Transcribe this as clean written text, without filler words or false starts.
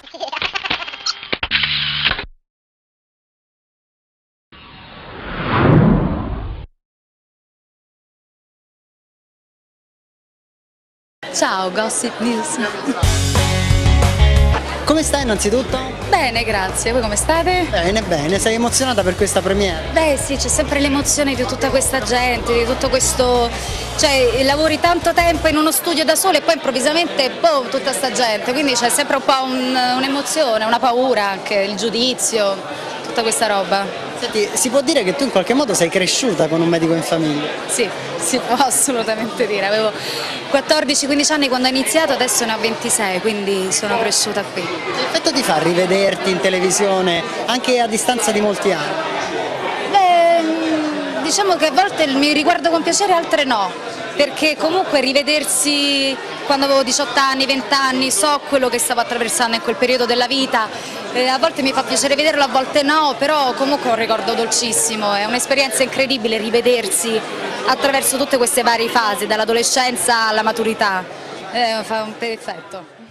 Ciao, Gossip News. Come stai innanzitutto? Bene, grazie. Voi come state? Bene, bene, sei emozionata per questa premiere? Beh sì, c'è sempre l'emozione di tutta questa gente, di tutto questo... Cioè, lavori tanto tempo in uno studio da solo e poi improvvisamente, boh, tutta sta gente. Quindi c'è sempre un po' un'emozione, una paura anche, il giudizio, tutta questa roba. Senti, si può dire che tu in qualche modo sei cresciuta con un medico in famiglia? Sì, si può assolutamente dire. Avevo 14-15 anni quando ho iniziato, adesso ne ho 26, quindi sono cresciuta qui. Che effetto ti fa rivederti in televisione anche a distanza di molti anni? Beh, diciamo che a volte mi riguardo con piacere, altre no, perché comunque rivedersi quando avevo 18 anni, 20 anni, so quello che stavo attraversando in quel periodo della vita, a volte mi fa piacere vederlo, a volte no, però comunque è un ricordo dolcissimo, è un'esperienza incredibile rivedersi attraverso tutte queste varie fasi, dall'adolescenza alla maturità, fa un effetto.